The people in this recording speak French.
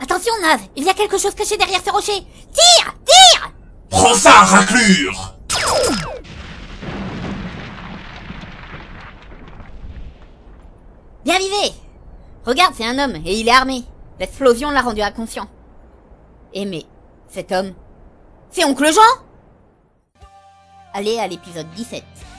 Attention, Naz, il y a quelque chose caché derrière ce rocher. Tire! Tire! Prends ça, raclure! Bien visé! Regarde, c'est un homme, et il est armé. L'explosion l'a rendu inconscient. Et mais, cet homme, c'est Oncle Jean! Allez à l'épisode 17.